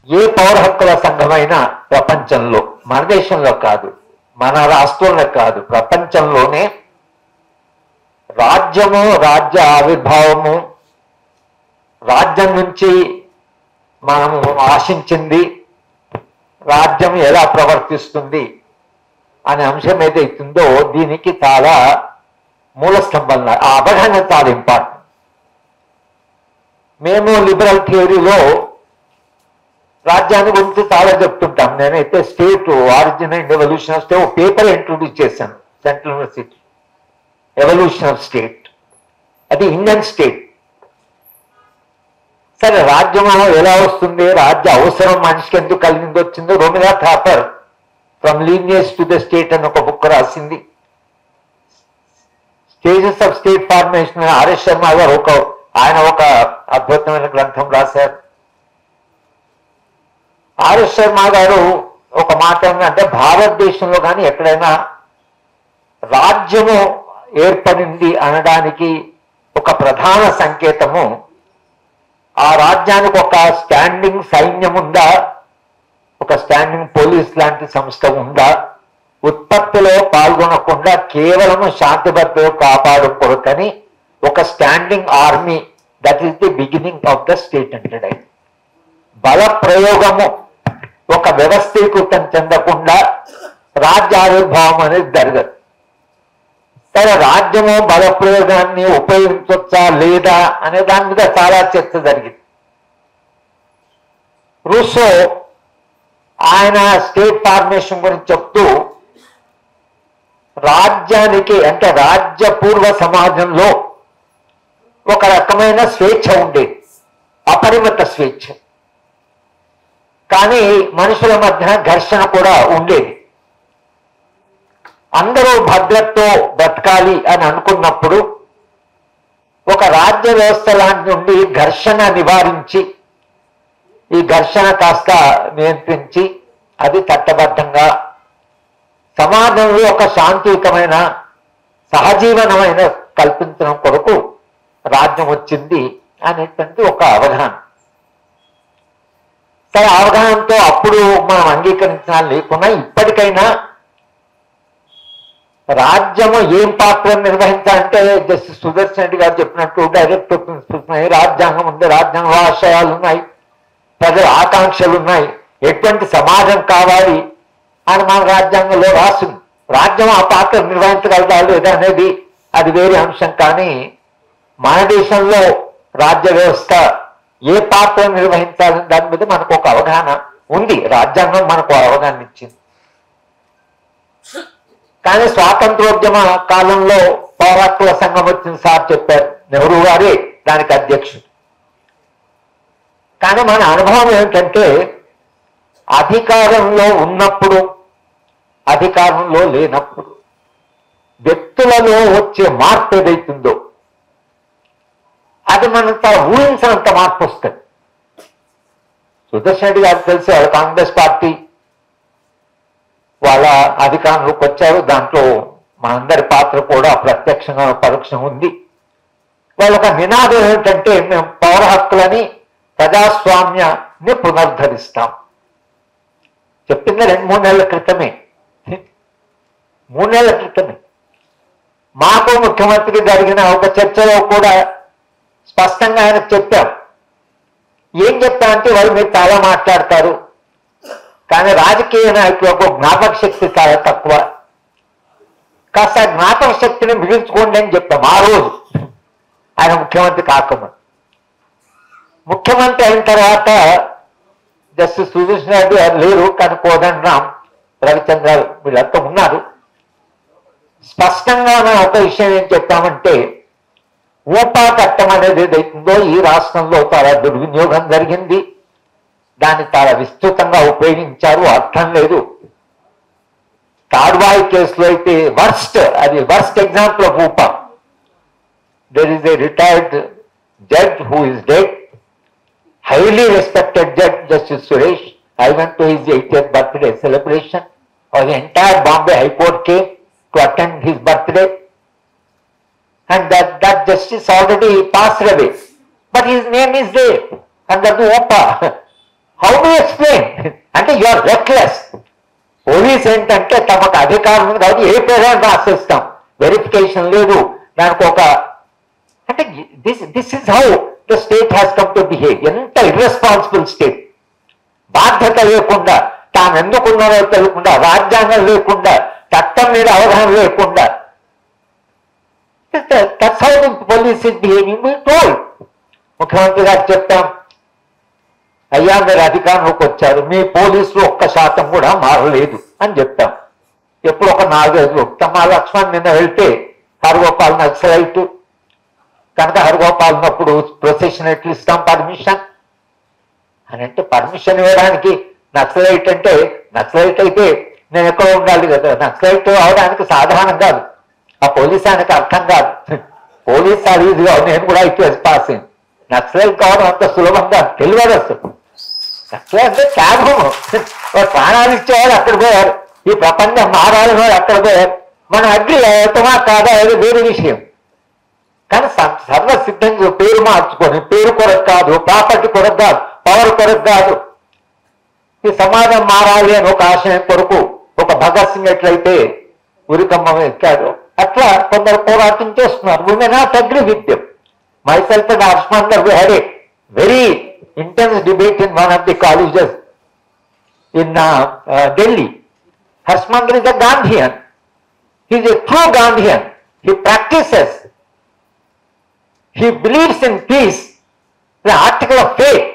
ఏ పౌర హక్కుల సంఘమైనా ప్రపంచంలో, మన దేశంలో కాదు, మన రాష్ట్రంలో కాదు, ప్రపంచంలోనే రాజ్యము, రాజ్య ఆవిర్భావము, రాజ్యం నుంచి మనము ఆశించింది, రాజ్యం ఎలా ప్రవర్తిస్తుంది అనే అంశం ఏదైతుందో దీనికి చాలా మూల స్తంభం. ఆ అవగాహన చాలా ఇంపార్టెంట్. మేము లిబరల్ థియరీలో రాజ్యాన్ని గురించి చాలా చెప్తుంటాం. నేనైతే state origin and evolution of state paper introduce చేశాను central university, evolution of state. అది ఇండియన్ స్టేట్. సరే, రాజ్యం ఎలా వస్తుంది, రాజ్య అవసరం మనిషికి ఎందుకు కలిగింది వచ్చిందో Romila Thapar from lineage to the state అని ఒక బుక్ రాసింది. Stages of state formation RS Sharma గారు ఆయన ఒక అద్భుతమైన గ్రంథం రాశారు. ఆర్ఎస్ శర్మ గారు ఒక మాట అంటే భారతదేశంలో కానీ ఎక్కడైనా రాజ్యము ఏర్పడింది అనడానికి ఒక ప్రధాన సంకేతము ఆ రాజ్యానికి ఒక స్టాండింగ్ సైన్యం ఉందా, ఒక స్టాండింగ్ పోలీస్ లాంటి సంస్థ ఉందా, ఉత్పత్తిలో పాల్గొనకుండా కేవలం శాంతి భద్రతలు కాపాడు కొరకని ఒక standing army, that is the beginning of the state అంటాడు. బల ప్రయోగము ఒక వ్యవస్థీకృతం చెందకుండా రాజ్య ఆవిర్భావం అనేది జరగదు. సరే, రాజ్యము బల ప్రయోగాన్ని ఉపయోగించవచ్చా లేదా అనే దాని మీద చాలా చర్చ జరిగింది. రూసో ఆయన స్టేట్ ఫార్మేషన్ గురించి చెప్తూ రాజ్యానికి అంటే రాజ్య పూర్వ సమాజంలో ఒక రకమైన స్వేచ్ఛ ఉండేది, అపరిమిత స్వేచ్ఛ. కానీ మనుషుల మధ్య ఘర్షణ కూడా ఉండేది. అందరూ భద్రతతో బ్రతకాలి అని అనుకున్నప్పుడు ఒక రాజ్య వ్యవస్థ లాంటి నుండి ఘర్షణ నివారించి, ఈ ఘర్షణ కాస్త నియంత్రించి అది చట్టబద్ధంగా సమాజంలో ఒక శాంతియుతమైన సహజీవనమైన కల్పించడం కొరకు రాజ్యం వచ్చింది అనేటువంటి ఒక అవగాహన. సరే, అవగాహనతో అప్పుడు మనం అంగీకరించిన లేకున్నా ఇప్పటికైనా రాజ్యము ఏం పాత్ర నిర్వహించాలంటే జస్టిస్ సుదర్శన్ రెడ్డి గారు చెప్పినట్టు డైరెక్టివ్ ప్రిన్సిపల్స్ ఉన్నాయి, రాజ్యాంగం ఉంది, రాజ్యాంగంలో ఆశయాలు ఉన్నాయి, ప్రజల ఆకాంక్షలు ఉన్నాయి, ఎటువంటి సమాజం కావాలి అని మన రాజ్యాంగంలో రాసింది. రాజ్యం ఆ పాత్ర నిర్వహించగలదా లేదా అనేది అది వేరే అంశం. కానీ మన దేశంలో రాజ్య వ్యవస్థ ఏ పాత్ర నిర్వహించాలని దాని మీద మనకు ఒక అవగాహన ఉంది. రాజ్యాంగం మనకు అవగాహన ఇచ్చింది. కానీ స్వాతంత్రోద్యమ కాలంలో పౌర హక్కుల సంఘం వచ్చిన సార్ చెప్పారు, నెహ్రూ గారే దానికి అధ్యక్షుడు. కానీ మన అనుభవం ఏమిటంటే అధికారంలో ఉన్నప్పుడు, అధికారంలో లేనప్పుడు వ్యక్తులలో వచ్చే మార్పు ఏదైతుందో అది మనంత ఊహించినంత మార్పు వస్తుంది. సుదర్శన్ రెడ్డి గారికి తెలిసి కాంగ్రెస్ పార్టీ వాళ్ళ అధికారంలోకి వచ్చారు. దాంట్లో మనందరి పాత్ర కూడా ప్రత్యక్షంగా పరోక్షంగా ఉంది. వాళ్ళొక నినాదం ఏమిటంటే మేము పౌర హక్కులని ప్రజాస్వామ్యాన్ని పునరుద్ధరిస్తాం. చెప్పింది 2-3 నెలల క్రితమే, 3 నెలల క్రితమే. మాకు ముఖ్యమంత్రికి జరిగిన ఒక చర్చలో కూడా స్పష్టంగా ఆయన చెప్పాం. ఏం చెప్తామంటే వాళ్ళు మీరు చాలా మాట్లాడతారు, కానీ రాజకీయ నాయకులకు జ్ఞాపక శక్తి చాలా తక్కువ, కాస్త జ్ఞాపక శక్తిని మిగిల్చుకోండి అని చెప్పాం ఆ రోజు ఆయన ముఖ్యమంత్రి కాకముందు. ముఖ్యమంత్రి అయిన తర్వాత జస్టిస్ సుదర్శన్ రెడ్డి గారు లేరు, కానీ కోదండరామ్, రవిచంద్ర వీళ్ళంతా ఉన్నారు. స్పష్టంగా మనం ఒక విషయం ఏం చెప్పామంటే ఊపా చట్టం అనేది ఏదైతుందో ఈ రాష్ట్రంలో చాలా దుర్వినియోగం జరిగింది, దాన్ని చాలా విస్తృతంగా ఉపయోగించారు, అర్థం లేదు. తాడ్వాయి కేసులో అయితే అది worst example of UAPA. There is a retired judge who is dead, highly respected judge, Justice Suresh. I went to his 80th birthday celebration. The entire Bombay High Court came to attend his birthday. And that justice already passed away. But his name is there under the OPA. How do explain? అంటే you are reckless. Police ఏంటంటే తమకు అధికారం ఉంది కాబట్టి ఏ పేరైనా రాసేస్తాం, verification లేదు దానికి ఒక. అంటే this is how the state has come to behave. ఎంత ఇర్రెస్పాన్సిబుల్ స్టేట్. బాధ్యత లేకుండా, తాను ఎందుకున్నారో తెలియకుండా, రాజ్యాంగం లేకుండా, చట్టం మీద అవగాహన లేకుండా. That's how the police is behaving. We told, ముఖ్యమంత్రి గారు చెప్పాం, అయ్యా మీరు అధికారంలోకి వచ్చారు, మీ పోలీసులు 1% కూడా మారలేదు అని చెప్పాం. ఎప్పుడు ఒక 4-5 మా లక్ష్మణ్ నిన్న వెళ్తే హరగోపాల్ నక్సలైట్ కనుక హరగోపాల్ ఉన్నప్పుడు ప్రొసెషన్ ఎట్లు ఇస్తాం పర్మిషన్ అని అంటే, పర్మిషన్ ఇవ్వడానికి నక్సలైట్ అంటే, నక్సలైట్ అయితే నేను ఎక్కడో ఉండాలి కదా. నక్సలైట్ అవడానికి సాధారణం కాదు, ఆ పోలీస్ ఆయనకు అర్థం కాదు. పోలీస్ అది ఇది కాదు, నేను కూడా ఐపీఎస్ పాస్ అయింది. నక్సలైట్ కావడం అంత సులభంగా తెలియదు అసలు. నక్సలైట్ అంటే త్యాగం, ప్రాణాలు ఇచ్చేవారు అక్కడ పోయారు, ఈ ప్రపంచం మారాలని వారు అక్కడ పోయారు. మనం అగ్రి అవుతామా కాదా అది వేరే విషయం. కానీ సర్వసిద్ధంగా పేరు మార్చుకొని, పేరు కొరకు కాదు, ప్రాపర్టీ కొరకు కాదు, పవర్ కొరకు కాదు, ఈ సమాజం మారాలి అని ఒక ఆశయం కొరకు, ఒక భగత్ సింగ్ ఎట్లయితే ఉరికమ్మ ఎక్కాడు అట్లా కొందరు పోరాటం చేస్తున్నారు. We may not agree with them. myself and Harshmander, we had a very intense debate in one of the colleges in Delhi. Harshmander is a Gandhian. He is a true Gandhian. He practices. He believes in peace. The article of faith.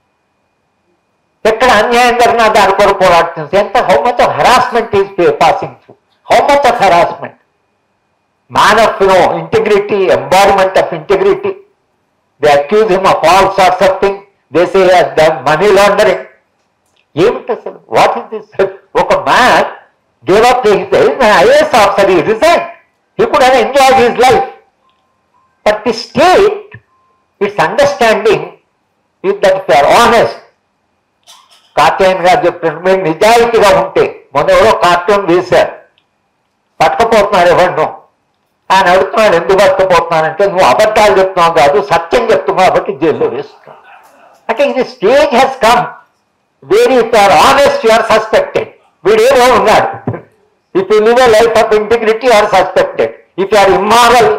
ఎక్కడ అన్యాయం జరిగినా దాని కొరకు పోరాడుతుంది. ఎంత how much of harassment is passing through, how much of harassment. Man of integrity, embodiment of integrity. They accuse him of all sorts of things. They say he has done money laundering. What is this? Oka man gave up his IAS officer, he resigned. He could have enjoyed his life. But the state, its understanding is that if you are honest, కార్టూన్ గారు చెప్పినట్టు మీరు నిజాయితీగా ఉంటే, మొన్న ఎవరో cartoon వేశారు, పట్టకపోతున్నారు ఎవరినో. ఆయన అడుగుతున్నాడు ఎందుకు పట్టకపోతున్నానంటే, నువ్వు అబద్ధాలు చెప్తున్నావు కాదు సత్యం చెప్తున్నావు కాబట్టి జైల్లో వేస్తున్నావు. అంటే ఇది stage has come where if you are honest you are suspected. వీడేమో ఉన్నాడు. If you live a life of integrity you are suspected. If you are immoral,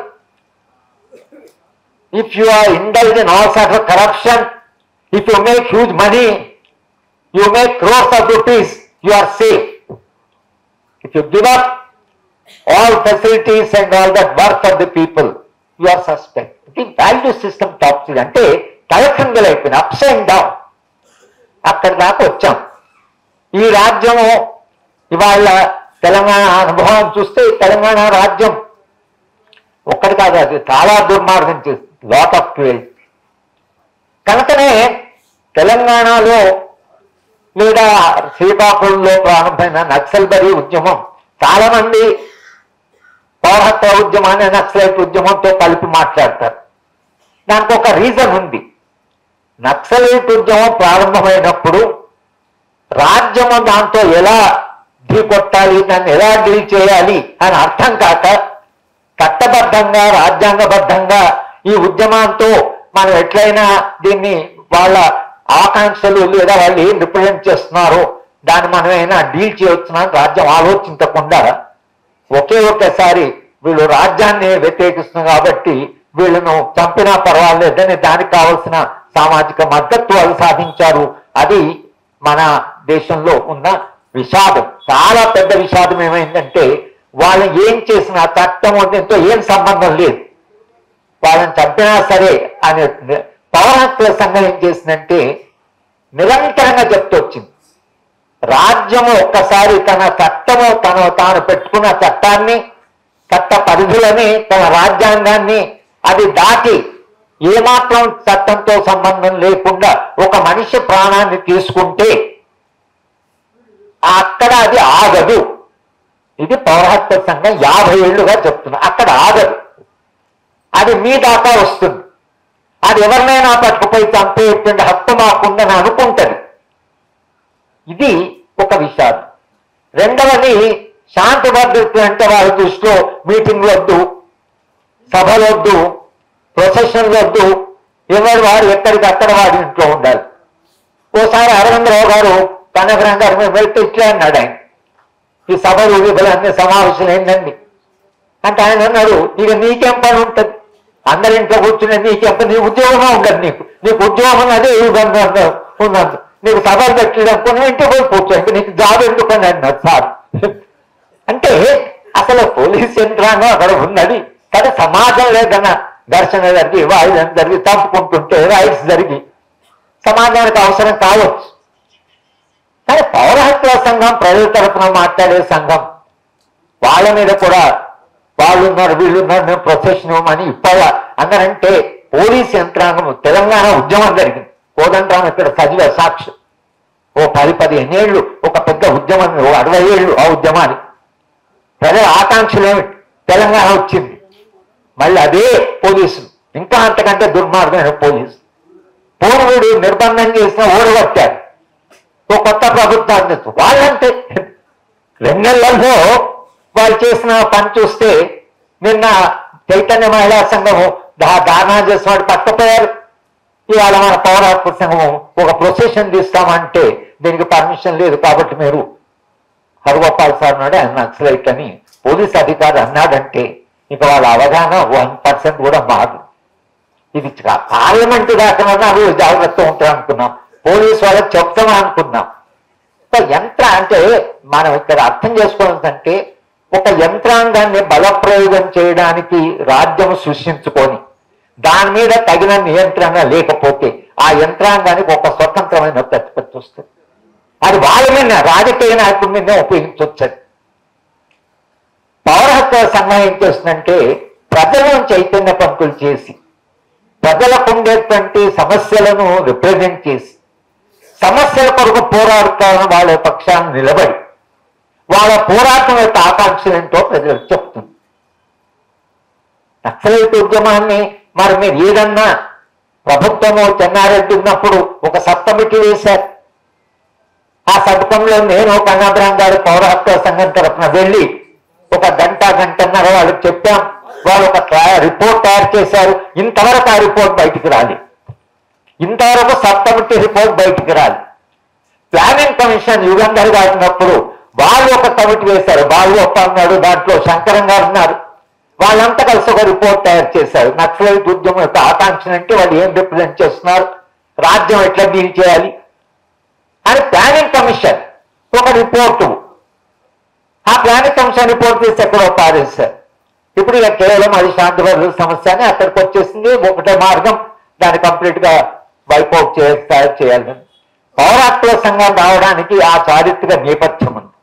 if you are indulge in all sorts of corruption, if you make huge money, you make crores of rupees, you are safe. If you give up all facilities and all that work of the people, you are suspect. The value system tops it. అంటే తలక్రిందులు అయిపోయింది, ups and down. అక్కడి దాకా వచ్చాం. ఈ రాజ్యము ఇవాళ తెలంగాణ అనుభవం చూస్తే, తెలంగాణ రాజ్యం ఒక్కటి కాదు, అది చాలా దుర్మార్గం చేస్తుంది, లాట్ ఆఫ్ క్రుయల్. కనుకనే తెలంగాణలో లేదా శ్రీకాకుళంలో ప్రారంభమైన నక్సల్బరీ ఉద్యమం, చాలా మంది పౌరహత్య ఉద్యమాన్ని నక్సలైట్ ఉద్యమంతో కలిపి మాట్లాడతారు. దానికి ఒక రీజన్ ఉంది. నక్సలైట్ ఉద్యమం ప్రారంభమైనప్పుడు రాజ్యము దాంతో ఎలా ఢీకొట్టాలి, దాన్ని ఎలా డీల్ చేయాలి అని అర్థం కాక, చట్టబద్ధంగా రాజ్యాంగబద్ధంగా ఈ ఉద్యమంతో మనం ఎట్లయినా దీన్ని వాళ్ళ ఆకాంక్షలు లేదా వాళ్ళు ఏం రిప్రజెంట్ చేస్తున్నారో దాన్ని మనమైనా డీల్ చేయవచ్చునా రాజ్యం ఆలోచించకుండా ఒకేసారి వీళ్ళు రాజ్యాన్ని వ్యతిరేకిస్తున్నారు కాబట్టి వీళ్ళను చంపినా పర్వాలేదని దానికి కావలసిన సామాజిక మద్దతు వాళ్ళు సాధించారు. అది మన దేశంలో ఉన్న విషాదం, చాలా పెద్ద విషాదం. ఏమైందంటే వాళ్ళు ఏం చేసినా చట్టం దీంతో ఏం సంబంధం లేదు, వాళ్ళని చంపినా సరే అని పౌరహత్య సంఘం ఏం చేసిందంటే నిరంతరంగా చెప్తూ వచ్చింది, రాజ్యము ఒక్కసారి తన చట్టము తాను పెట్టుకున్న చట్టాన్ని, చట్ట పరిధులని, తన రాజ్యాంగాన్ని అది దాటి ఏమాత్రం చట్టంతో సంబంధం లేకుండా ఒక మనిషి ప్రాణాన్ని తీసుకుంటే అక్కడ అది ఆగదు. ఇది పౌరహత్య సంఘం 50 ఏళ్లుగా చెప్తున్నా. అక్కడ ఆగదు, అది మీ దాకా వస్తుంది. అది ఎవరినైనా పట్టుకుపోయి చంపేటువంటి హక్కు మాకుందని అనుకుంటుంది. ఇది ఒక విషాదం. రెండవది శాంతి భద్రత అంటే వాళ్ళ దృష్టిలో మీటింగ్లు వద్దు, సభలు వద్దు, ప్రొసెషన్లు వద్దు, ఎవరు వారు ఎక్కడికి అక్కడ వాడి ఇంట్లో ఉండాలి. ఓసారి అరవిందరావు గారు కనకరాం గారి మీద వెళ్తే ఇట్లా అన్నాడు ఆయన, ఈ సభలు విభలు అన్ని సమావేశాలు ఏంటండి అంటే ఆయన అన్నాడు, ఇక నీకేం పని ఉంటుంది, అందరింట్లో కూర్చునే నీకేం పని, నీ ఉద్యోగమే ఉండదు, నీకు ఉద్యోగం అదే ఉన్నది, నీకు సభలు పెట్టడం ఇంటికి పోయి కూర్చోండి, నీకు జాబ్ ఎందుకని అన్నాడు సార్. అంటే అసలు పోలీస్ యంత్రాంగం అక్కడ ఉన్నది, కానీ సమాజంలో ఏదైనా ఘర్షణ జరిగి వాయిదం జరిగి తప్పుకుంటుంటే రైట్స్ జరిగి సమాజానికి అవసరం కావచ్చు. కానీ పౌర హక్కుల సంఘం ప్రజల తరఫున మాట్లాడే సంఘం, వాళ్ళ మీద కూడా వాళ్ళున్నారు వీళ్ళున్నారు మేము ప్రొసెషన్ ఇవ్వమని ఇప్పటి అందరంటే పోలీస్ యంత్రాంగం తెలంగాణ ఉద్యమం జరిగింది. కోదండరాం ఇక్కడ సజీవ సాక్షి. ఓ 10-15 ఏళ్ళు ఒక పెద్ద ఉద్యమం, ఓ 60 ఏళ్ళు ఆ ఉద్యమాన్ని ప్రజల ఆకాంక్షలు ఏమిటి, తెలంగాణ వచ్చింది. మళ్ళీ అదే పోలీసులు ఇంకా అంతకంటే దుర్మార్గమైన పోలీసు పూర్వుడు నిర్బంధం చేసిన ఓడగొట్టారు. ఓ కొత్త ప్రభుత్వాన్ని వాళ్ళంటే 2 నెలల్లో వాళ్ళు చేసిన పని చూస్తే నిన్న చైతన్య మహిళా సంఘము దారుణా చేసిన వాడు పట్టపోయారు. ఇవాళ మన పౌర హక్కుల సంఘము ఒక ప్రొసెషన్ తీస్తామంటే దీనికి పర్మిషన్ లేదు కాబట్టి మీరు హరిగోపాల్ సార్ నాడు ఆయన నక్సలైట్ అని పోలీస్ అధికారి అన్నాడంటే ఇక వాళ్ళ అవగాహన 1% కూడా మారు. ఇది పార్లమెంటు దాకా జాగ్రత్త ఉంటారు అనుకున్నాం, పోలీసు వాళ్ళకి చెప్తామా అనుకున్నాం. యంత్ర అంటే మనం ఇక్కడ అర్థం చేసుకోవాలంటే ఒక యంత్రాంగాన్ని బలప్రయోగం చేయడానికి రాజ్యం సృష్టించుకొని దాని మీద తగిన నియంత్రణ లేకపోతే ఆ యంత్రాంగానికి ఒక స్వతంత్రమైన ప్రతిపత్తి వస్తుంది. అది వాళ్ళ మీద రాజకీయ నాయకుల మీద ఉపయోగించవచ్చు. పౌర హక్కుల సంఘం ఏం చేస్తుందంటే ప్రజలను చైతన్య పంతులు చేసి ప్రజలకు ఉండేటువంటి సమస్యలను రిప్రజెంట్ చేసి సమస్యల కొరకు పోరాడుతారని వాళ్ళ పక్షాన్ని నిలబడి వాళ్ళ పోరాటం యొక్క ఆకాంక్షలు ఏంటో ప్రజలకు చెప్తుంది. నక్సలైట్ ఉద్యమాన్ని మరి మీరు ఏదన్నా ప్రభుత్వము చెన్నారెడ్డి ఉన్నప్పుడు ఒక సబ్ కమిటీ వేశారు. ఆ సభకంలో నేను కన్నాభ్రాం గారి పౌర హక్కుల సంఘం తరఫున వెళ్ళి ఒక గంటన్నర వాళ్ళకి చెప్పాం. వాళ్ళు ఒక రిపోర్ట్ తయారు చేశారు. ఇంతవరకు ఆ రిపోర్ట్ బయటికి రాలి, ఇంతవరకు సబ్ కమిటీ రిపోర్ట్ బయటికి రాలి. ప్లానింగ్ కమిషన్ యుగంధర్ గారు ఉన్నప్పుడు వాళ్ళు ఒక కమిటీ వేశారు. వాళ్ళు ఒక అన్నాడు, దాంట్లో శంకరం గారు ఉన్నారు. వాళ్ళంతా కలిసి ఒక రిపోర్ట్ తయారు చేశారు. నక్సలైట్ ఉద్యమం యొక్క ఆకాంక్షలు అంటే వాళ్ళు ఏం రిప్రజెంట్ చేస్తున్నారు, రాజ్యం ఎట్లా డీల్ చేయాలి అని ప్లానింగ్ కమిషన్ ఒక రిపోర్టు. ఆ ప్లానింగ్ కమిషన్ రిపోర్ట్ తీసి ఎక్కడో పారేశారు. ఇప్పుడు ఇక కేవలం అది శాంతిభద్రత సమస్య అని అక్కడికి వచ్చేసింది. ఒకటే మార్గం, దాన్ని కంప్లీట్ గా వైపౌట్ చేయాలని. పౌర హక్కుల సంఘం రావడానికి ఆ చారిత్రక నేపథ్యం ఉంది.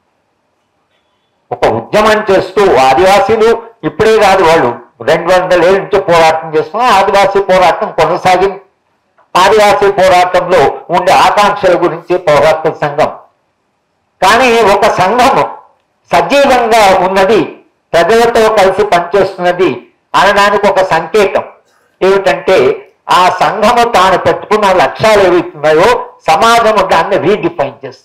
ఒక ఉద్యమం చేస్తూ ఆదివాసీలు ఇప్పుడే కాదు, వాళ్ళు 200 ఏళ్ళ నుంచి పోరాటం చేస్తున్నారు. ఆదివాసీ పోరాటం కొనసాగింది. ఆదివాసీ పోరాటంలో ఉండే ఆకాంక్షల గురించి పౌర హక్కుల సంఘం. కానీ ఒక సంఘం సజీవంగా ఉన్నది, ప్రజలతో కలిసి పనిచేస్తున్నది అనడానికి ఒక సంకేతం ఏమిటంటే ఆ సంఘము తాను పెట్టుకున్న లక్ష్యాలు ఏవైతున్నాయో సమాజము దాన్ని రీడిఫైన్ చేస్తుంది.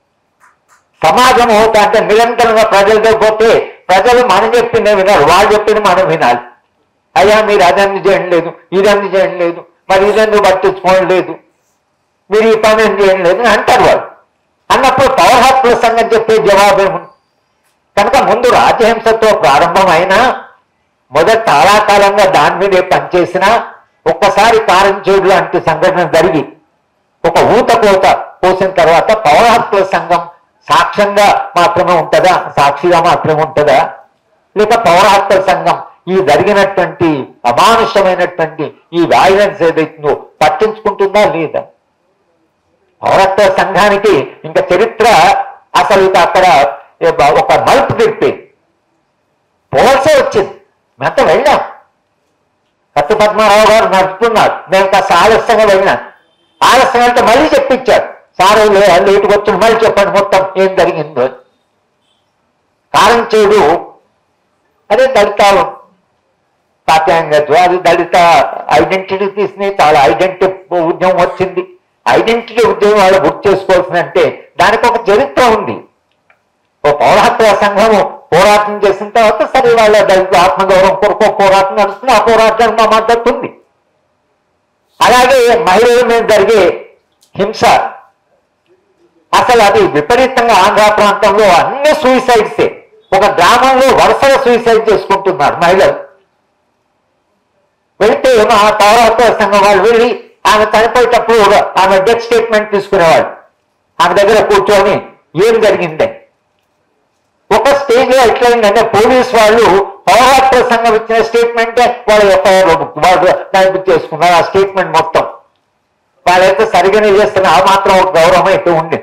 సమాజము అంటే నిరంతరంగా ప్రజలతో పోతే ప్రజలు మనం చెప్పిందే వినాలి, వాళ్ళు చెప్పింది మనం వినాలి. అయ్యా మీరు అదన్నీ చేయడం లేదు, ఇదన్నీ చేయడం లేదు, మరి ఇదెందుకు పట్టించుకోవడం లేదు, మీరు ఈ పని ఏం చేయడం లేదు అని అంటారు వాళ్ళు. అన్నప్పుడు పౌర హక్కుల సంఘం చెప్పే జవాబేముంది? కనుక ముందు రాజహింసతో ప్రారంభమైనా మొదట చాలా కాలంగా దాని మీదే పనిచేసినా ఒక్కసారి కారంచేడు లాంటి సంఘటన జరిగి ఒక ఊత కోత పోసిన తర్వాత పౌర హక్కుల సంఘం సాక్ష్యంగా మాత్రమే ఉంటుందా, సాక్షిగా మాత్రమే ఉంటుందా, లేక పౌర హక్కుల సంఘం ఈ జరిగినటువంటి అమానుషమైనటువంటి ఈ వైలెన్స్ ఏదైతుందో పట్టించుకుంటుందా లేదా? పౌర హక్కుల సంఘానికి ఇంకా చరిత్ర అసలు అక్కడ ఒక మలుపు తిప్పి పోల్సే వచ్చింది. మేమంతా వెళ్ళాం. కత్తి పద్మారావు గారు నడుపుతున్నారు, మేము కాస్త ఆలస్యంగా వెళ్ళినాం. ఆలస్యం అంటే మళ్ళీ చెప్పించారు, సార్ లేటుకు వచ్చిన మళ్ళీ చెప్పండి మొత్తం ఏం జరిగిందో. కారంచేడు అదే దళితాలు కాత్యాంగ అది దళిత ఐడెంటిటీ తీసుకుని చాలా ఐడెంటిటీ ఉద్యమం వచ్చింది. ఐడెంటిటీ ఉద్యమం వాళ్ళు గుర్తు చేసుకోవాల్సిందంటే దానికి ఒక చరిత్ర ఉంది. ఓ పౌర హక్కుల సంఘము పోరాటం చేసిన తర్వాత సరే వాళ్ళ దళిత ఆత్మగౌరవం కొరకు పోరాటం నడుస్తుంది, ఆ పోరాటానికి మా మద్దతు ఉంది. అలాగే మహిళల మీద జరిగే హింస అసలు అది విపరీతంగా ఆంధ్ర ప్రాంతంలో అన్ని సూసైడ్సే. ఒక గ్రామంలో వరుసగా సూసైడ్ చేసుకుంటున్నారు మహిళలు. వెళ్తే మా పౌరత్వ సంఘం వాళ్ళు వెళ్ళి ఆమె చనిపోయేటప్పుడు ఆమె డెత్ స్టేట్మెంట్ తీసుకునేవాళ్ళు. ఆమె దగ్గర కూర్చొని ఏం జరిగిందని. ఒక స్టేజ్ లో ఎట్లయిందంటే పోలీసు వాళ్ళు పౌరత్వ సంఘం ఇచ్చిన స్టేట్మెంటే వాళ్ళ ఎఫ్ఐఆర్ వాళ్ళు దాన్ని చేసుకున్నారు. ఆ స్టేట్మెంట్ మొత్తం వాళ్ళైతే సరిగానే చేస్తున్న ఆ మాత్రం ఒక గౌరవం అయితే ఉంది.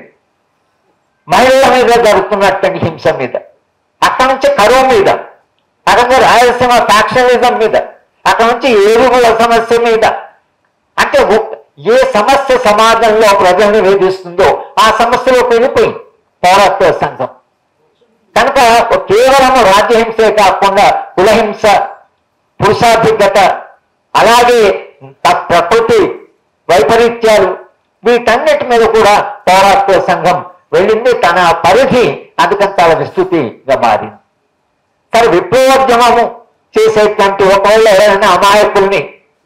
మహిళల మీద జరుగుతున్నటువంటి హింస మీద, అక్కడి నుంచి కరువు మీద, అక్కడ రాయలసీమ ఫ్యాక్షనిజం మీద, అక్కడ నుంచి ఏడుగుల సమస్య మీద, అంటే ఏ సమస్య సమాజంలో ప్రజల్ని వేధిస్తుందో ఆ సమస్యలోకి వెళ్ళిపోయింది పౌరత్వ సంఘం. కనుక కేవలం రాజ్యహింసే కాకుండా కులహింస, పురుషాధిక్యత, అలాగే ప్రకృతి వైపరీత్యాలు, వీటన్నిటి మీద కూడా పౌరత్వ సంఘం వెళ్ళింది. తన పరిధి అందుకంత విస్తృతిగా మారింది. సరే, విప్లవోద్యమము చేసేటువంటి ఒకవేళ ఎవరైనా అమాయకుల్ని,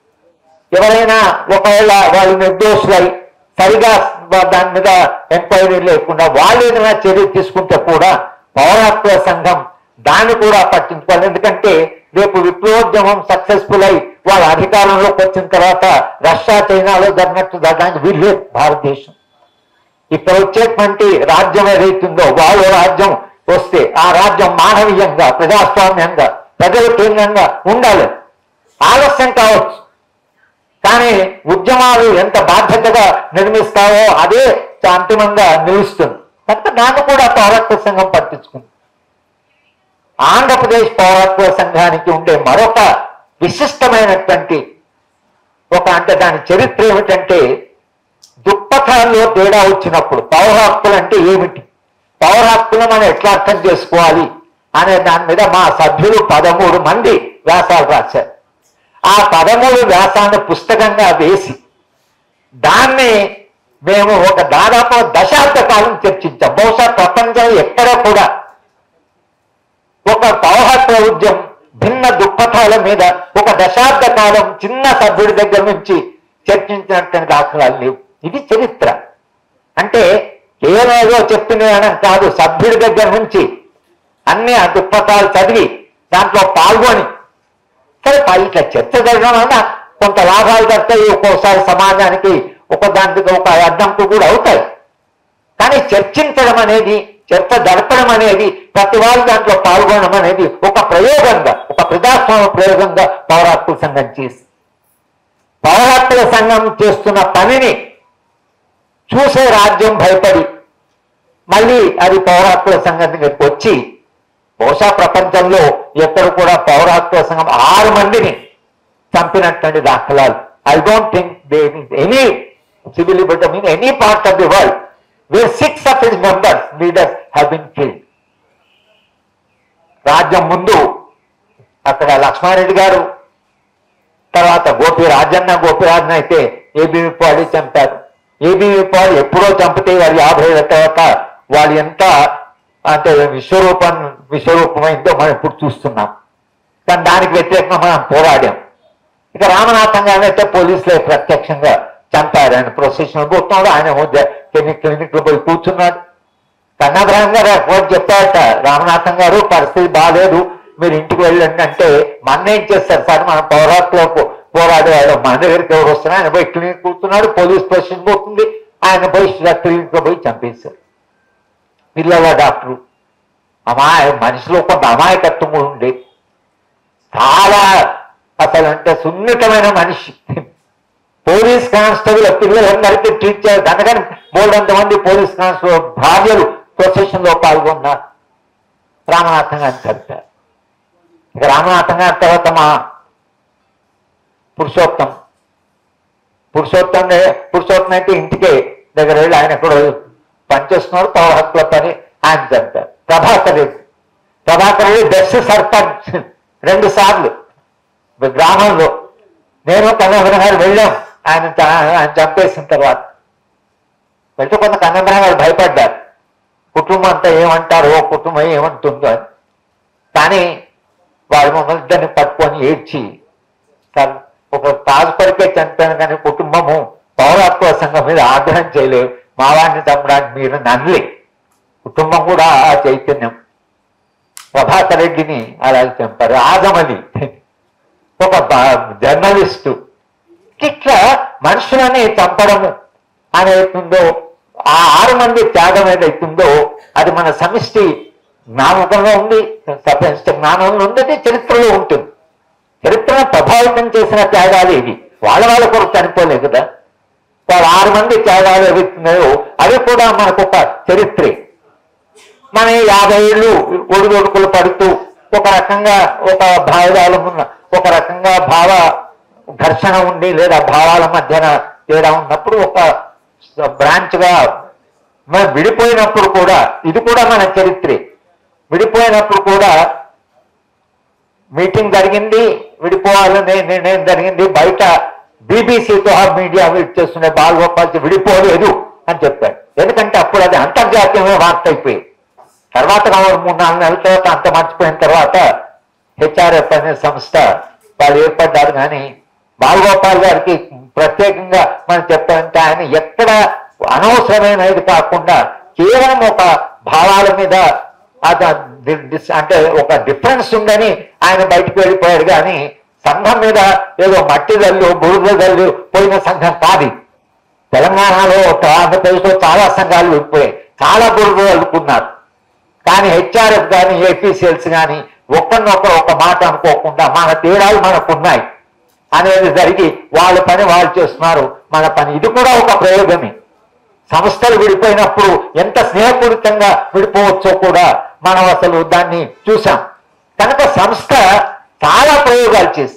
ఎవరైనా ఒకవేళ వాళ్ళు నిర్దోషులై సరిగా దాని మీద ఎంక్వైరీ లేకుండా వాళ్ళు ఏదైనా చర్య తీసుకుంటే కూడా పౌరత్వ సంఘం దాన్ని కూడా పట్టించుకోవాలి. ఎందుకంటే రేపు విప్లవోద్యమం సక్సెస్ఫుల్ అయి వాళ్ళ అధికారంలోకి వచ్చిన తర్వాత రష్యా, చైనాలో జరిగినట్టు జరగడానికి వీళ్ళే భారతదేశం. ఇక్కడ వచ్చేటువంటి రాజ్యం ఏదైతుందో వాళ్ళు రాజ్యం వస్తే ఆ రాజ్యం మానవీయంగా, ప్రజాస్వామ్యంగా, ప్రజల కేంద్రంగా ఉండాలి. ఆలస్యం కావచ్చు, కానీ ఉద్యమాలు ఎంత బాధ్యతగా నిర్మిస్తావో అదే అంతిమంగా నిలుస్తుంది. కనుక దాన్ని కూడా పౌరత్వ సంఘం పట్టించుకుంది. ఆంధ్రప్రదేశ్ పౌరత్వ సంఘానికి ఉండే మరొక విశిష్టమైనటువంటి అంటే దాని చరిత్ర ఏమిటంటే, దుప్పథాల్లో తేడా వచ్చినప్పుడు పౌర హక్కులు అంటే ఏమిటి, పౌర హక్కులు మనం ఎట్లా అర్థం చేసుకోవాలి అనే దాని మీద మా సభ్యులు 13 మంది వ్యాసాలు రాశారు. ఆ 13 వ్యాసాన్ని పుస్తకంగా వేసి దాన్ని మేము ఒక దాదాపు దశాబ్ద కాలం చర్చించాం. బహుశా ప్రపంచం ఎక్కడ కూడా ఒక పౌరత్వ ఉద్యమం భిన్న దుప్పథాల మీద ఒక దశాబ్ద కాలం చిన్న సభ్యుడి దగ్గర నుంచి చర్చించినటువంటి దాఖలాలు లేవు. ఇది చరిత్ర. అంటే కేవలం ఏదో చెప్తున్నానని కాదు, సభ్యుడి దగ్గర నుంచి అన్ని ఆ దుప్పథాలు చదివి దాంట్లో పాల్గొని, సరే ఇట్లా చర్చ జరగడం వల్ల కొంత లాభాలు దొరుకుతాయి, ఒక్కోసారి సమాజానికి ఒక దానికి ఒక అడ్డంకు కూడా అవుతాయి. కానీ చర్చించడం అనేది, చర్చ జరపడం అనేది, ప్రతి వాళ్ళు దాంట్లో పాల్గొనడం అనేది ఒక ప్రయోగంగా, ఒక ప్రజాస్వామ్య ప్రయోగంగా పౌరత్వ సంఘం చేసి, పౌరత్వ సంఘం చేస్తున్న పనిని చూసే రాజ్యం భయపడి మళ్ళీ అది పౌరత్వ సంఘం దగ్గరికి వచ్చి, బహుశా ప్రపంచంలో ఎక్కడ కూడా పౌరత్వ సంఘం 6 మందిని చంపినటువంటి దాఖలాలు. I don't think there is any civil liberty in any part of the world where 6 of its members, leaders have been killed. రాజ్యం ముందు అక్కడ లక్ష్మారెడ్డి గారు, తర్వాత గోపిరాజన్ అయితే ఏబీవీ పాడి చంపారు. ఏబీవీ పాడి ఎప్పుడో చంపితే వాళ్ళు 50 ఏళ్ళ తర్వాత వాళ్ళు ఎంత అంటే విశ్వరూపమైందో మనం ఇప్పుడు చూస్తున్నాం. కానీ దానికి వ్యతిరేకంగా మనం పోరాడాం. ఇక రామనాథం గారిని అయితే పోలీసులే ప్రత్యక్షంగా చంపారు. ఆయన ప్రొసెషన్ పోతున్నాడు, ఆయన క్లినిక్ లో పోయి కూర్చున్నాడు. కన్నబ్రహ్మ గారు రిపోర్ట్ చెప్పారట, రామనాథం గారు పరిస్థితి బాగాలేదు, మీరు ఇంటికి వెళ్ళండి అంటే, మన ఏం చేస్తారు సార్, మన పౌరత్వకు పోరాడేవాడు, మన దగ్గరికి ఎవరు వస్తున్నారు, ఆయన పోయి క్లినిక్ కూర్చున్నాడు, పోలీస్ ప్రొసెషన్ పోతుంది, ఆయన పోయి క్లినిక్ లో పోయి చంపేశారు. పిల్లల డాక్టరు మనిషిలో కొంత అమాయకత్వం కూడా ఉండే, చాలా అసలు అంటే సున్నితమైన మనిషి. పోలీస్ కానిస్టేబుల్ పిల్లలందరికీ ట్రీట్ చేయాలి. అందుకని 300 మంది పోలీస్ కానిస్టేబుల్ భార్యలు ప్రొసెషన్ లో పాల్గొన్నారు. రామనాథం గారిని చంపారు. ఇక రామనాథం గారి తర్వాత మా పురుషోత్తం అయితే ఇంటికే దగ్గర వెళ్ళి ఆయన కూడా పనిచేస్తున్నారు, పౌర హక్కుల పని, ఆయన చంపారు. ప్రభాకర్ రెడ్డి బెస్ట్ సర్పంచ్ 2 సార్లు గ్రామంలో. నేను కన్నబ్రహ్మ గారు వెళ్ళాం ఆయన చంపేసిన తర్వాత. వెళ్తే కొంత కన్నబ్రహ్మ గారు భయపడ్డారు, కుటుంబం అంతా ఏమంటారో, కుటుంబం ఏమంటుందో అని. కానీ వాడు మమ్మల్ని ఇద్దరిని పట్టుకొని ఏడ్చి, ఒక తాజుపరికే చంపాను కానీ కుటుంబము పౌరత్వ సంఘం మీద ఆగ్రహం చేయలేదు, మా వాడిని చంపడానికి మీరు నన్నలే. కుటుంబం కూడా ఆ చైతన్యం. ప్రభాకర్ రెడ్డిని అలాగే చంపారు. ఆజమలి ఒక జర్నలిస్టు. ఇట్లా మనుషులని చంపడము అనేతుందో, ఆ 6 మంది త్యాగం ఏదైతుందో అది మన సమిష్టి జ్ఞాపకంలో ఉంది, సమిష్టి జ్ఞానంలో ఉంది, చరిత్రలో ఉంటుంది. చరిత్రను ప్రభావితం చేసిన త్యాగాలు ఇవి. వాళ్ళ కొరకు చనిపోలేదు కదా. వాళ్ళు 6 మంది త్యాగాలు ఏవైతున్నాయో అవి కూడా మనకు ఒక చరిత్రే. మన 50 ఏళ్ళు ఒడిదొడుకులు పడుతూ ఒక రకంగా ఒక భావజాలం ఉన్న, ఒక రకంగా భావ ఘర్షణ ఉండి లేదా భావాల మధ్యన తేడా ఉన్నప్పుడు ఒక బ్రాంచ్గా మనం విడిపోయినప్పుడు కూడా ఇది కూడా మన చరిత్రే. విడిపోయినప్పుడు కూడా మీటింగ్ జరిగింది, విడిపోవాలనే నిర్ణయం జరిగింది. బయట బీబీసీతో మీడియా చేస్తున్న బాలగోపాల్కి విడిపోలేదు అని చెప్పాడు. ఎందుకంటే అప్పుడు అది అంతర్జాతీయమైన వార్త అయిపోయింది. తర్వాత 3-4 నెలల తర్వాత అంత మర్చిపోయిన తర్వాత హెచ్ఆర్ఎఫ్ అనే సంస్థ వాళ్ళు ఏర్పడ్డారు. కానీ బాలగోపాల్ గారికి ప్రత్యేకంగా మనం చెప్పాలంటే ఆయన ఎక్కడ అనవసరమైనది కాకుండా కేవలం ఒక భావాల మీద అంటే ఒక డిఫరెన్స్ ఉందని ఆయన బయటకు వెళ్ళిపోయాడు. కానీ సంఘం మీద ఏదో మట్టి దల్లు బురద దల్లు పోయిన సంఘం కాదు. తెలంగాణలో ఆంధ్రప్రదేశ్లో చాలా సంఘాలు వెళ్ళిపోయాయి, చాలా బురద దల్లుకున్నారు. కానీ హెచ్ఆర్ఎఫ్ కానీ ఏపీసీఎల్స్ కానీ ఒక్కరినొకరు ఒక మాట అనుకోకుండా మన తేడాలు మనకున్నాయి అనేది జరిగి వాళ్ళ పని వాళ్ళు చేస్తున్నారు, మన పని. ఇది కూడా ఒక ప్రయోగమే. సంస్థలు విడిపోయినప్పుడు ఎంత స్నేహపూరితంగా విడిపోవచ్చో కూడా మనం అసలు దాన్ని చూసాం. కనుక సంస్థ చాలా ప్రయోగాలు చేసి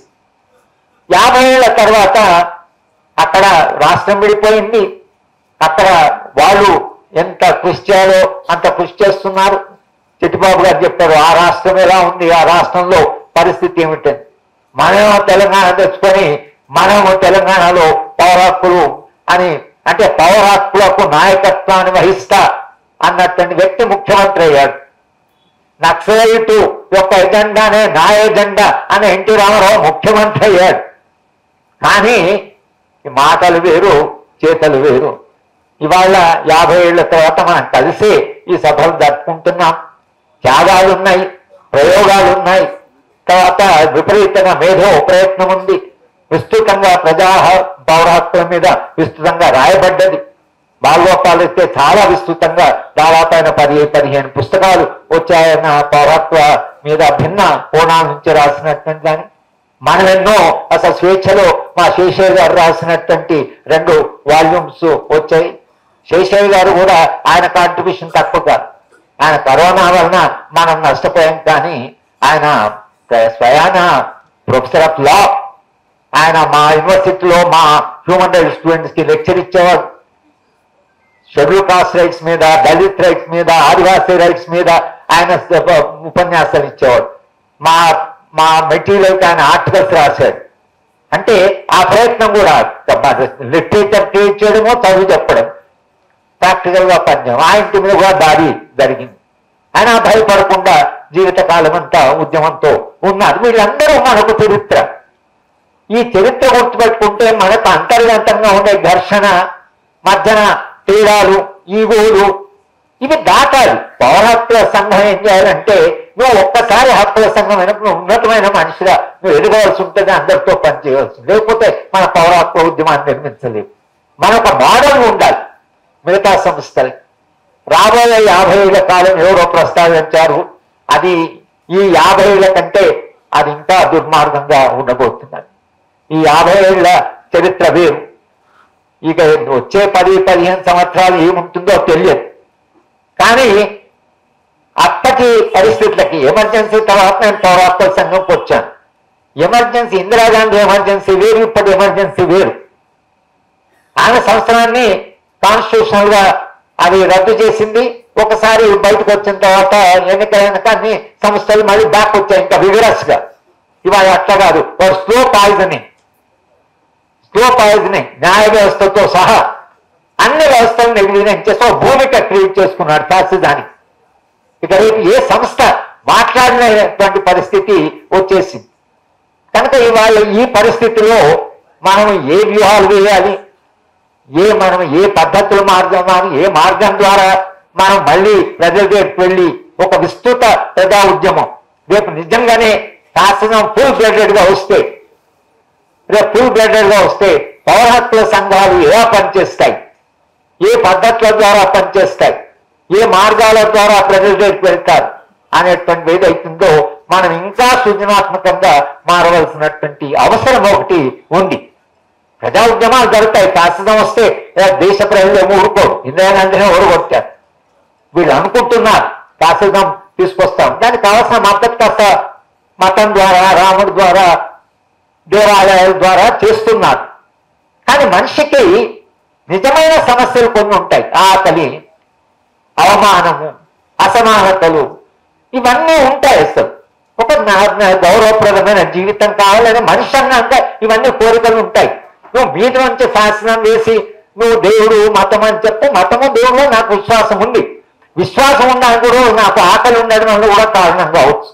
50 ఏళ్ల తర్వాత అక్కడ రాష్ట్రం విడిపోయింది. అక్కడ వాళ్ళు ఎంత కృషి చేయాలో అంత కృషి చేస్తున్నారు. చిట్టిబాబు గారు చెప్పారు ఆ రాష్ట్రం ఎలా ఉంది, ఆ రాష్ట్రంలో పరిస్థితి ఏమిటని. మనమేమో తెలంగాణ తెచ్చుకొని మనము తెలంగాణలో పౌర హక్కులు అని, అంటే పౌర హక్కులకు నాయకత్వాన్ని వహిస్తా అన్నటువంటి వ్యక్తి ముఖ్యమంత్రి అయ్యాడు. నక్సలైటు యొక్క ఎజెండానే నా ఎజెండా అని ఎన్టీ రామారావు ముఖ్యమంత్రి అయ్యాడు. కానీ మాటలు వేరు, చేతలు వేరు. ఇవాళ 50 ఏళ్ల తర్వాత మనం కలిసి ఈ సభలు జరుపుకుంటున్నాం. త్యాగాలు ఉన్నాయి, ప్రయోగాలు ఉన్నాయి, తర్వాత విపరీతంగా మేధో ప్రయత్నం ఉంది. విస్తృతంగా పౌర హక్కుల మీద విస్తృతంగా రాయబడ్డది. బాలగోపాల్ అయితే చాలా విస్తృతంగా దాదాపైన 10-15 పుస్తకాలు వచ్చాయన్న పౌర హక్కుల మీద భిన్న కోణాల నుంచి రాసినటువంటి. కానీ మనం ఎన్నో అసలు స్వేచ్ఛలో మా శేషయ్య గారు రాసినటువంటి 2 వాల్యూమ్స్ వచ్చాయి. శేషయ్య గారు కూడా ఆయన కాంట్రిబ్యూషన్ తక్కువ కాదు. ఆయన కరోనా వలన మనం నష్టపోయాం. కానీ ఆయన స్వయాన ప్రొఫెసర్ ఆఫ్ లా. ఆయన మా యూనివర్సిటీలో మా హ్యూమన్ రైట్స్ స్టూడెంట్స్కి లెక్చర్ ఇచ్చేవాడు. షెడ్యూల్ కాస్ట్ రైట్స్ మీద, దళిత్ రైట్స్ మీద, ఆదివాసీ రైట్స్ మీద ఆయన ఉపన్యాసాలు ఇచ్చేవాడు. మా మెటీరియల్కి ఆయన ఆర్టికల్స్ రాశాడు. అంటే ఆ ప్రయత్నం కూడా లిటరేచర్ క్రియేట్ చేయడమో, చదువు చెప్పడం, ప్రాక్టికల్గా పనిచేయడం. ఆ ఇంటి మీద కూడా దాడి జరిగింది. ఆయన భయపడకుండా జీవితకాలం అంతా ఉద్యమంతో ఉన్నారు. వీళ్ళందరూ మనకు చరిత్ర. ఈ చరిత్ర గుర్తుపెట్టుకుంటే మనకు అంతర్గతంగా ఉండే ఘర్షణ, మధ్యన తేడాలు, ఈగోలు ఇవి దాటాలి. పౌర హక్కుల సంఘం ఏం చేయాలంటే, నువ్వు ఒక్కసారి హక్కుల సంఘం అయినప్పుడు ఉన్నతమైన మనిషిగా నువ్వు ఎదగవలసి ఉంటుంది, అందరితో పనిచేయవలసి. లేకపోతే మన పౌర హక్కుల ఉద్యమాన్ని నిర్మించలేవు. మనకు మోడల్ ఉండాలి మిగతా సంస్థలకి. రాబోయే 50 ఏళ్ల కాలం ఎవరో ప్రస్తావించారు. అది ఈ 50 ఏళ్ల కంటే అది ఇంకా దుర్మార్గంగా ఉండబోతున్నది. ఈ 50 ఏళ్ల చరిత్ర వేరు. ఇక వచ్చే 10-15 సంవత్సరాలు ఏముంటుందో తెలియదు. కానీ అప్పటి పరిస్థితులకి ఎమర్జెన్సీ తర్వాత నేను పౌర హక్కుల సంఘంకి వచ్చాను. ఎమర్జెన్సీ ఇందిరాగాంధీ ఎమర్జెన్సీ వేరు, ఇప్పటి ఎమర్జెన్సీ వేరు. ఆమె సంవత్సరాన్ని కాన్స్టిట్యూషనల్ గా అది రద్దు చేసింది. ఒకసారి బయటకు వచ్చిన తర్వాత ఎన్నికలైన అన్ని సంస్థలు మళ్ళీ బ్యాక్ వచ్చాయి ఇంకా విగరస్ గా. ఇవాళ అట్లా కాదు, స్లో పాయిజనింగ్ న్యాయ వ్యవస్థతో సహా అన్ని వ్యవస్థలను నిర్వీర్యం చేస్తూ భూమిక క్రియేట్ చేసుకున్నాడు ఫ్యాసిజానికి. ఇక రేపు ఏ సంస్థ మాట్లాడినటువంటి పరిస్థితి వచ్చేసింది. కనుక ఇవాళ ఈ పరిస్థితిలో మనం ఏ వ్యూహాలు వేయాలి, మనం ఏ పద్ధతుల మార్గం ఏ మార్గం ద్వారా మనం మళ్ళీ ప్రజల దగ్గరికి వెళ్ళి ఒక విస్తృత ప్రజా ఉద్యమం రేపు నిజంగానే శాసనం ఫుల్ బ్లడెడ్ గా వస్తే పౌర హక్కుల సంఘాలు ఎలా పనిచేస్తాయి, ఏ పద్ధతుల ద్వారా పనిచేస్తాయి, ఏ మార్గాల ద్వారా ప్రజల దగ్గరికి వెళ్తారు అనేటువంటి ఏదైతుందో మనం ఇంకా సృజనాత్మకంగా మారవలసినటువంటి అవసరం ఒకటి ఉంది. ప్రజా ఉద్యమాలు జరుగుతాయి. శాసనం వస్తే దేశ ప్రజలు ఏమో ఊరుకోరు. ఇందిరాగాంధీనే ఓడగొట్టారు. వీళ్ళు అనుకుంటున్నారు శాసనం తీసుకొస్తాం, దానికి కావాల్సిన మద్దతు కాస్త మతం ద్వారా, రాముడి ద్వారా, దేవాలయాల ద్వారా చేస్తున్నారు. కానీ మనిషికి నిజమైన సమస్యలు కొన్ని ఉంటాయి. ఆకలి, అవమానము, అసమానతలు ఇవన్నీ ఉంటాయి. అసలు ఒక గౌరవప్రదమైన జీవితం కావాలని మనిషి అన్నాక ఇవన్నీ కోరికలు ఉంటాయి. నువ్వు మీద నుంచి శాసనం వేసి నువ్వు దేవుడు మతం అని చెప్తే మతము దేవుడు నాకు విశ్వాసం ఉంది, విశ్వాసం ఉండడానికి కూడా నాకు ఆకలి ఉండడం వల్ల కూడా కారణం కావచ్చు.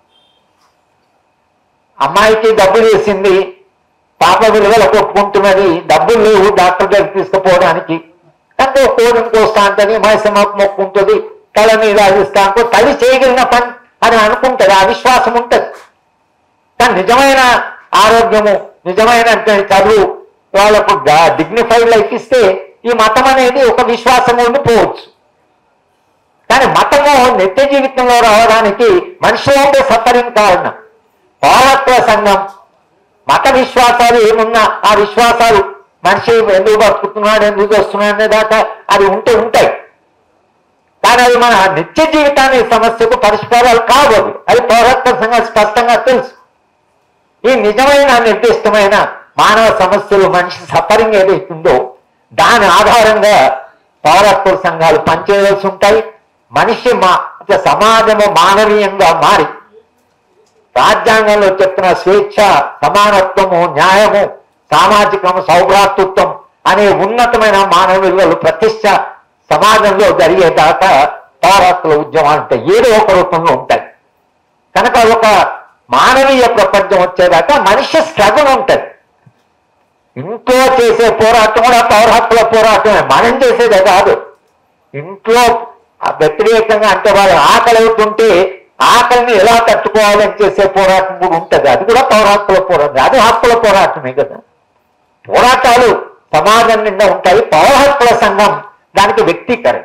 అమ్మాయికి డబ్బులు వేసింది, పాప విలువలు కొట్టుకుంటున్నది, డబ్బులు లేవు డాక్టర్ దగ్గరికి తీసుకుపోవడానికి, అంటే కోడిని కోస్తా అంటని మైసమ్మకు మొక్కుంటుంది, తల మీద అదిస్తాను, తల్లి చేయగలిగిన పని అని అనుకుంటుంది, ఆ విశ్వాసం ఉంటుంది. కానీ నిజమైన ఆరోగ్యము, నిజమైన చదువు, వాళ్ళకు డిగ్నిఫైడ్ లైఫ్ ఇస్తే ఈ మతం అనేది ఒక విశ్వాసం ఉండిపోవచ్చు. కానీ మతము నిత్య జీవితంలో రావడానికి మనిషిలో ఉండే సఫరింగ్ కారణం. పౌరత్వ సంఘం మత విశ్వాసాలు ఏమున్నా ఆ విశ్వాసాలు మనిషి ఎందుకు బతుకుతున్నాడు, ఎందుకు వస్తున్నాడు అనే దాకా అది ఉంటాయి. కానీ అది మన నిత్య జీవితాన్ని సమస్యకు పరిష్కారాలు కావు. అది పౌరత్వ సంఘం స్పష్టంగా తెలుసు. ఈ నిజమైన నిర్దిష్టమైన మానవ సమస్యలు, మనిషి సఫరింగ్ ఏదైతుందో దాని ఆధారంగా పౌరత్వ సంఘాలు పనిచేయవలసి ఉంటాయి. మనిషి సమాజము మానవీయంగా మారి రాజ్యాంగంలో చెప్పిన స్వేచ్ఛ, సమానత్వము, న్యాయము, సామాజికము, సౌభ్రాతృత్వం అనే ఉన్నతమైన మానవ విలువలు ప్రతిష్ట సమాజంలో జరిగేదాకా పౌరత్వ ఉద్యమాలు ఉంటాయి, ఏదో ఒక రూపంలో ఉంటాయి. కనుక ఒక మానవీయ ప్రపంచం వచ్చేదాకా మనిషి స్ట్రగుల్ ఉంటుంది. ఇంట్లో చేసే పోరాటం కూడా పౌర హక్కుల పోరాటమే, మనం చేసేదే కాదు. ఇంట్లో వ్యతిరేకంగా అంటే వాళ్ళు ఆకలి అవుతుంటే ఆకలిని ఎలా తట్టుకోవాలని చేసే పోరాటం కూడా ఉంటుంది, అది కూడా పౌర హక్కుల పోరాటం, అది హక్కుల పోరాటమే కదా. పోరాటాలు సమాజం నిండా ఉంటాయి. పౌర హక్కుల సంఘం దానికి వ్యక్తీకరణ.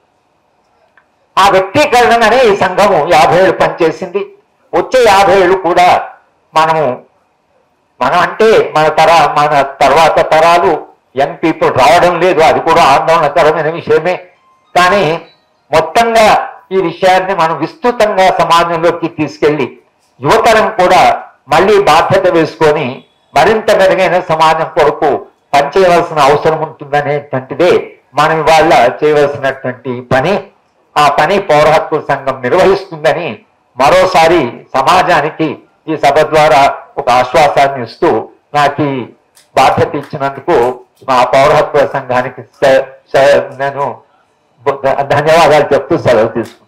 ఆ వ్యక్తీకరణనే ఈ సంఘము 50 ఏళ్ళు పనిచేసింది. వచ్చే 50 ఏళ్ళు కూడా మనం అంటే మన తర్వాత తరాలు యంగ్ పీపుల్ రావడం లేదు, అది కూడా ఆందోళనకరమైన విషయమే. కానీ మొత్తంగా ఈ విషయాన్ని మనం విస్తృతంగా సమాజంలోకి తీసుకెళ్లి యువతరం కూడా మళ్ళీ బాధ్యత వేసుకొని మరింత మెరుగైన సమాజం కొరకు పనిచేయవలసిన అవసరం ఉంటుందనేటువంటిదే మనం ఇవాళ చేయవలసినటువంటి పని. ఆ పని పౌర హక్కుల సంఘం నిర్వహిస్తుందని మరోసారి సమాజానికి ఈ సభ ద్వారా ఒక ఆశ్వాసాన్ని ఇస్తూ నాకు ఈ బాధ్యత ఇచ్చినందుకు మా పౌర హక్కుల సంఘానికి నేను ధన్యవాదాలు చెప్తూ సెలవు తీసుకుంటాను.